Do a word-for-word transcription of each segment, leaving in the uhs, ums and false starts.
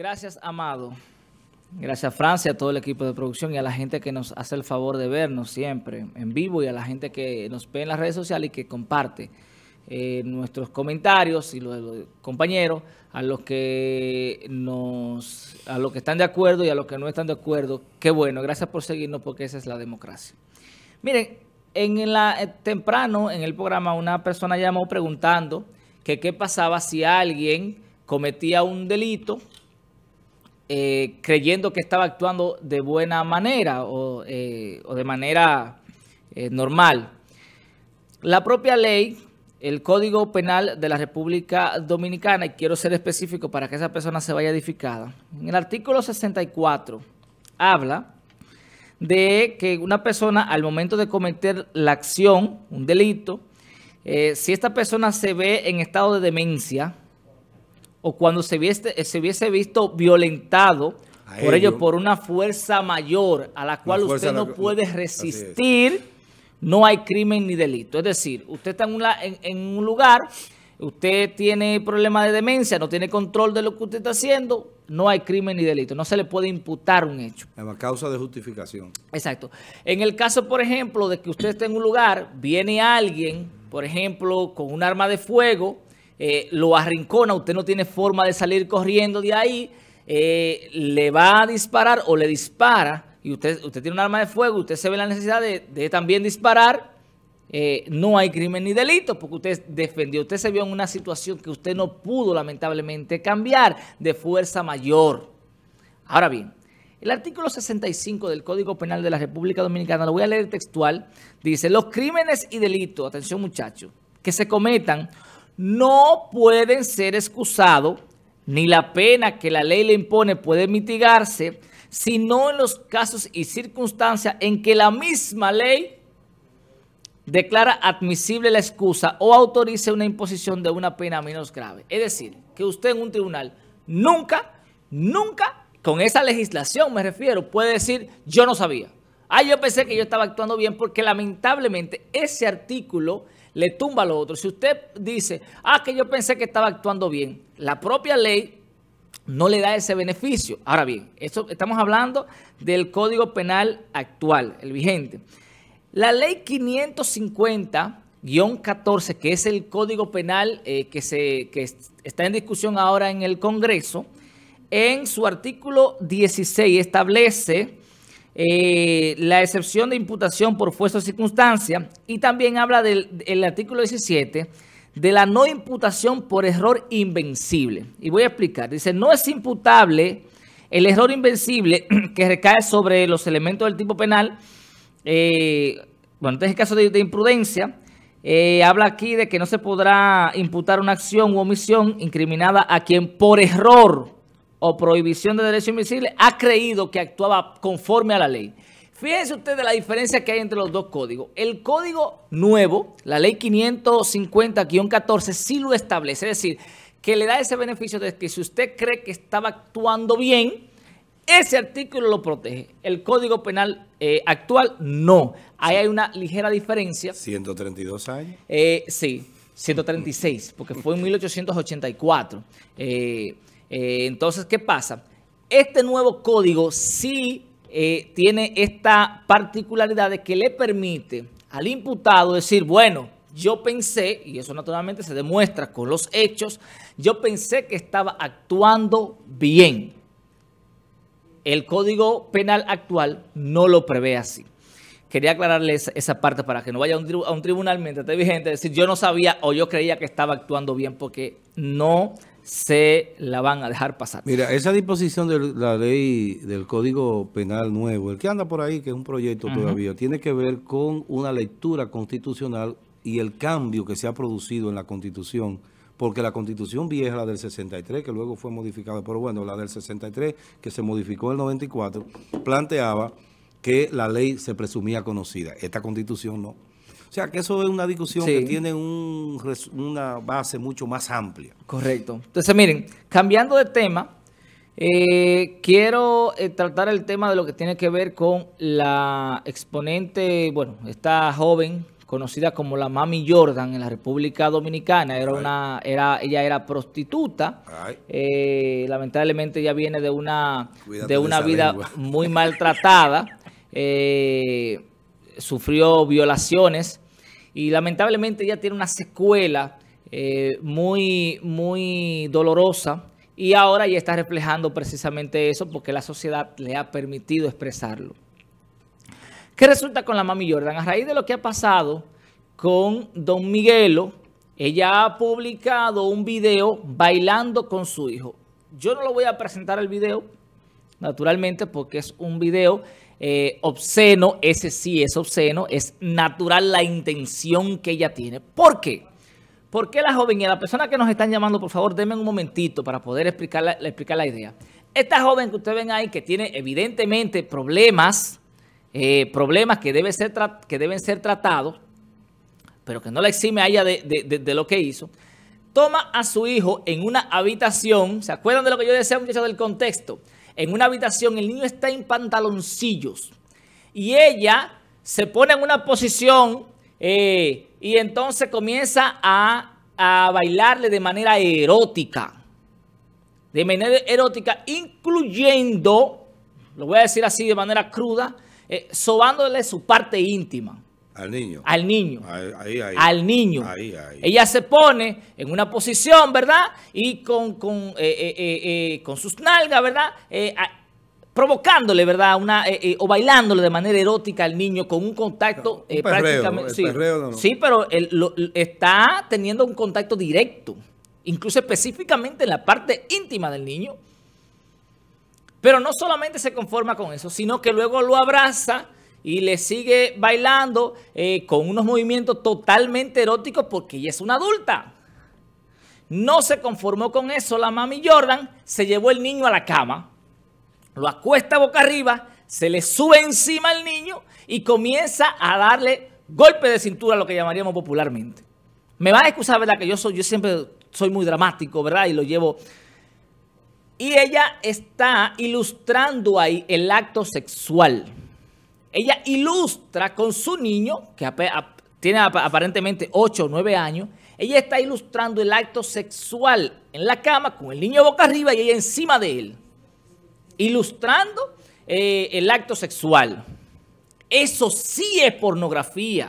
Gracias, Amado. Gracias, Francia, a todo el equipo de producción y a la gente que nos hace el favor de vernos siempre en vivo y a la gente que nos ve en las redes sociales y que comparte eh, nuestros comentarios y los de los compañeros, a los que nos, a los que están de acuerdo y a los que no están de acuerdo. Qué bueno, gracias por seguirnos porque esa es la democracia. Miren, en la, eh, temprano en el programa una persona llamó preguntando que qué pasaba si alguien cometía un delito Eh, creyendo que estaba actuando de buena manera o, eh, o de manera eh, normal. La propia ley, el Código Penal de la República Dominicana, y quiero ser específico para que esa persona se vaya edificada, en el artículo sesenta y cuatro habla de que una persona al momento de cometer la acción, un delito, eh, si esta persona se ve en estado de demencia, o cuando se hubiese, se hubiese visto violentado a por ello, por una fuerza mayor a la cual usted no puede resistir, no hay crimen ni delito. Es decir, usted está en, una, en, en un lugar, usted tiene problema de demencia, no tiene control de lo que usted está haciendo, no hay crimen ni delito. No se le puede imputar un hecho. Es una causa de justificación. Exacto. En el caso, por ejemplo, de que usted esté en un lugar, viene alguien, por ejemplo, con un arma de fuego, Eh, lo arrincona, usted no tiene forma de salir corriendo de ahí, eh, le va a disparar o le dispara, y usted, usted tiene un arma de fuego, usted se ve la necesidad de, de también disparar, eh, no hay crimen ni delito, porque usted defendió, usted se vio en una situación que usted no pudo lamentablemente cambiar de fuerza mayor. Ahora bien, el artículo sesenta y cinco del Código Penal de la República Dominicana, lo voy a leer textual, dice: los crímenes y delitos, atención muchachos, que se cometan no pueden ser excusados, ni la pena que la ley le impone puede mitigarse, sino en los casos y circunstancias en que la misma ley declara admisible la excusa o autorice una imposición de una pena menos grave. Es decir, que usted en un tribunal nunca, nunca, con esa legislación me refiero, puede decir yo no sabía. Ah, yo pensé que yo estaba actuando bien, porque lamentablemente ese artículo le tumba lo otro. Si usted dice, ah, que yo pensé que estaba actuando bien, la propia ley no le da ese beneficio. Ahora bien, esto, estamos hablando del Código Penal actual, el vigente. La ley quinientos cincuenta guión catorce, que es el Código Penal eh, que, se, que está en discusión ahora en el Congreso, en su artículo dieciséis establece Eh, la excepción de imputación por fuerza o circunstancia, y también habla del el artículo diecisiete de la no imputación por error invencible. Y voy a explicar. Dice, no es imputable el error invencible que recae sobre los elementos del tipo penal. Eh, bueno, en este caso de, de imprudencia, eh, habla aquí de que no se podrá imputar una acción u omisión incriminada a quien por error o prohibición de derecho invisible ha creído que actuaba conforme a la ley. Fíjense ustedes la diferencia que hay entre los dos códigos. El código nuevo, la ley quinientos cincuenta guión catorce, sí lo establece. Es decir, que le da ese beneficio de que si usted cree que estaba actuando bien, ese artículo lo protege. El Código Penal eh, actual, no. Ahí hay una ligera diferencia. ¿ciento treinta y dos años? Eh, sí, ciento treinta y seis, porque fue en mil ochocientos ochenta y cuatro. Eh... Eh, entonces, ¿qué pasa? Este nuevo código sí eh, tiene esta particularidad de que le permite al imputado decir, bueno, yo pensé, y eso naturalmente se demuestra con los hechos, yo pensé que estaba actuando bien. El Código Penal actual no lo prevé así. Quería aclararles esa parte para que no vaya a un, a un tribunal mientras esté vigente, decir yo no sabía o yo creía que estaba actuando bien, porque no se la van a dejar pasar. Mira, esa disposición de la ley del Código Penal nuevo, el que anda por ahí, que es un proyecto uh-huh. todavía, tiene que ver con una lectura constitucional y el cambio que se ha producido en la Constitución, porque la Constitución vieja, la del sesenta y tres, que luego fue modificada, pero bueno, la del sesenta y tres, que se modificó en el noventa y cuatro, planteaba que la ley se presumía conocida. Esta Constitución no. O sea, que eso es una discusión sí. que tiene un, una base mucho más amplia. Correcto. Entonces, miren, cambiando de tema, eh, quiero eh, tratar el tema de lo que tiene que ver con la exponente, bueno, esta joven conocida como la Mami Jordan en la República Dominicana. Era una, era, ella era prostituta. Eh, lamentablemente ella viene de una, de una de vida lengua. muy maltratada. Eh, sufrió violaciones y lamentablemente ella tiene una secuela eh, muy, muy dolorosa. Y ahora ya está reflejando precisamente eso porque la sociedad le ha permitido expresarlo. ¿Qué resulta con la Mami Jordan? A raíz de lo que ha pasado con Don Miguelo, ella ha publicado un video bailando con su hijo. Yo no lo voy a presentar el video, naturalmente, porque es un video eh, obsceno. Ese sí es obsceno. Es natural la intención que ella tiene. ¿Por qué? ¿Por qué la joven y a la persona que nos están llamando, por favor, denme un momentito para poder explicar la, explicar la idea? Esta joven que ustedes ven ahí, que tiene evidentemente problemas, eh, problemas que, debe ser que deben ser tratados, pero que no la exime a ella de, de, de, de lo que hizo, toma a su hijo en una habitación. ¿Se acuerdan de lo que yo decía, muchachos, del contexto? En una habitación, el niño está en pantaloncillos y ella se pone en una posición eh, y entonces comienza a, a bailarle de manera erótica. De manera erótica, incluyendo, lo voy a decir así de manera cruda, eh, sobándole su parte íntima. Al niño. Al niño. Ahí, ahí, ahí. Al niño. Ahí, ahí. Ella se pone en una posición, ¿verdad? Y con, con, eh, eh, eh, con sus nalgas, ¿verdad? Eh, a, provocándole, ¿verdad? Una, eh, eh, o bailándole de manera erótica al niño con un contacto eh, un perreo, prácticamente. Sí, perreo, no, no. sí, pero él lo, está teniendo un contacto directo, incluso específicamente en la parte íntima del niño. Pero no solamente se conforma con eso, sino que luego lo abraza y le sigue bailando eh, con unos movimientos totalmente eróticos porque ella es una adulta. No se conformó con eso la Mami Jordan, se llevó el niño a la cama, lo acuesta boca arriba, se le sube encima al niño y comienza a darle golpe de cintura, lo que llamaríamos popularmente. Me van a excusar, ¿verdad? Que yo, soy, yo siempre soy muy dramático, ¿verdad? Y lo llevo... Y ella está ilustrando ahí el acto sexual. Ella ilustra con su niño, que tiene aparentemente ocho o nueve años, ella está ilustrando el acto sexual en la cama con el niño boca arriba y ella encima de él. Ilustrando eh, el acto sexual. Eso sí es pornografía.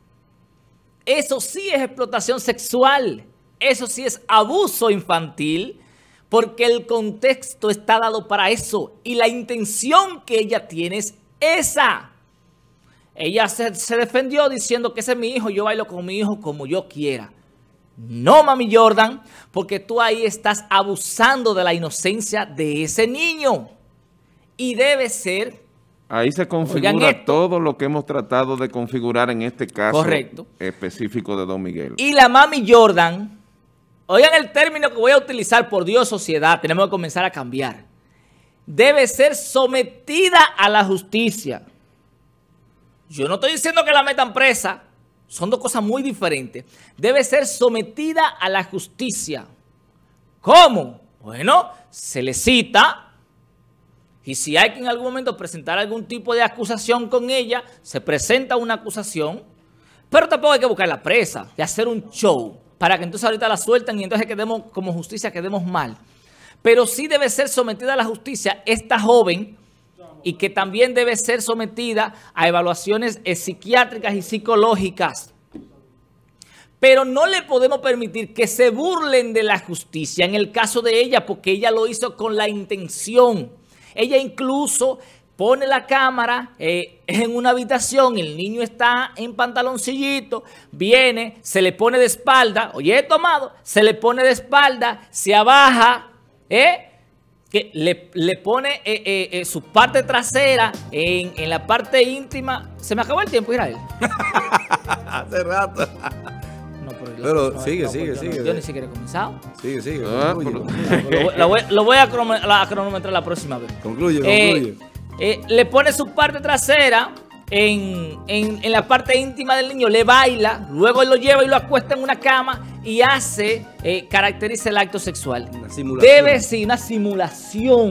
Eso sí es explotación sexual. Eso sí es abuso infantil, porque el contexto está dado para eso y la intención que ella tiene es esa. Ella se, se defendió diciendo que ese es mi hijo, yo bailo con mi hijo como yo quiera. No, Mami Jordan, porque tú ahí estás abusando de la inocencia de ese niño. Y debe ser... Ahí se configura todo lo que hemos tratado de configurar en este caso correcto. específico de Don Miguel. Y la Mami Jordan, oigan el término que voy a utilizar, por Dios, sociedad, tenemos que comenzar a cambiar. Debe ser sometida a la justicia. Yo no estoy diciendo que la metan presa, son dos cosas muy diferentes. Debe ser sometida a la justicia. ¿Cómo? Bueno, se le cita y si hay que en algún momento presentar algún tipo de acusación con ella, se presenta una acusación, pero tampoco hay que buscar la presa y hacer un show para que entonces ahorita la suelten y entonces quedemos como justicia, quedemos mal. Pero sí debe ser sometida a la justicia esta joven, y que también debe ser sometida a evaluaciones eh, psiquiátricas y psicológicas. Pero no le podemos permitir que se burlen de la justicia en el caso de ella, porque ella lo hizo con la intención. Ella incluso pone la cámara eh, en una habitación, el niño está en pantaloncillito, viene, se le pone de espalda, oye, he tomado, se le pone de espalda, se abaja, ¿eh? que le, le pone eh, eh, eh, su parte trasera en, en la parte íntima. Se me acabó el tiempo, Israel. Hace rato. No, pero, pero no, sigue, no, sigue, yo sigue. No, yo ni siquiera he comenzado. Sigue, sigue. Ah, concluye. Lo, lo, voy, lo voy a cronometrar la próxima vez. Concluye, eh, concluye. Eh, le pone su parte trasera en, en, en la parte íntima del niño, le baila, luego él lo lleva y lo acuesta en una cama y hace, eh, caracteriza el acto sexual. Una simulación. Debe ser una simulación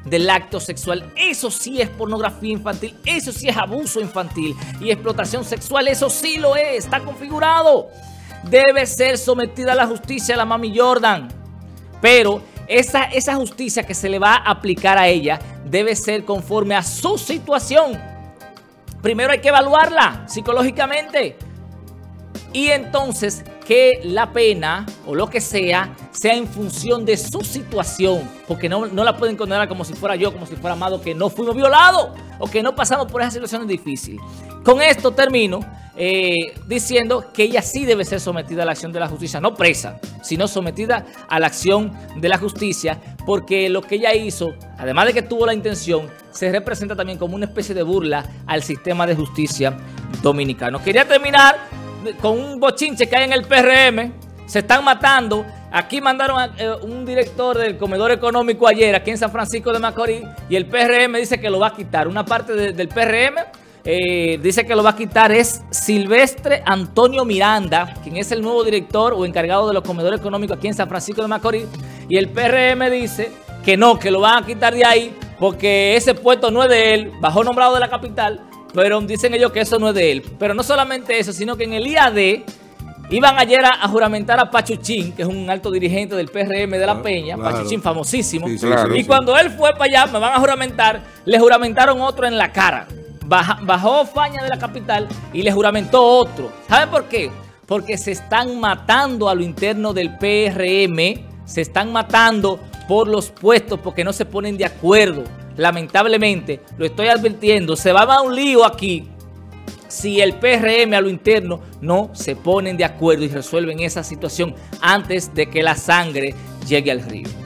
del acto sexual. Eso sí es pornografía infantil, eso sí es abuso infantil y explotación sexual, eso sí lo es, está configurado. Debe ser sometida a la justicia la mami Jordan, pero esa, esa justicia que se le va a aplicar a ella debe ser conforme a su situación. Primero hay que evaluarla psicológicamente y entonces que la pena o lo que sea, sea en función de su situación, porque no, no la pueden condenar como si fuera yo, como si fuera Amado, que no fuimos violados o que no pasamos por esas situaciones difíciles. Con esto termino eh, diciendo que ella sí debe ser sometida a la acción de la justicia, no presa, sino sometida a la acción de la justicia, porque lo que ella hizo, además de que tuvo la intención, se representa también como una especie de burla al sistema de justicia dominicano. Quería terminar con un bochinche que hay en el P R M, se están matando. Aquí mandaron a eh, un director del comedor económico ayer, aquí en San Francisco de Macorís, y el P R M dice que lo va a quitar. Una parte de, del P R M eh, dice que lo va a quitar es Silvestre Antonio Miranda, quien es el nuevo director o encargado de los comedores económicos aquí en San Francisco de Macorís, y el P R M dice que no, que lo van a quitar de ahí porque ese puesto no es de él, bajó nombrado de la capital. Pero dicen ellos que eso no es de él. Pero no solamente eso, sino que en el I A D iban ayer a, a juramentar a Pachuchín, que es un alto dirigente del P R M de La Peña, claro. Pachuchín famosísimo. Sí, sí, claro, y sí. Cuando él fue para allá, me van a juramentar, le juramentaron otro en la cara. Baja, bajó Faña de la capital y le juramentó otro. ¿Saben por qué? Porque se están matando a lo interno del P R M, se están matando por los puestos porque no se ponen de acuerdo. Lamentablemente, lo estoy advirtiendo, se va a dar un lío aquí si el P R M a lo interno no se ponen de acuerdo y resuelven esa situación antes de que la sangre llegue al río.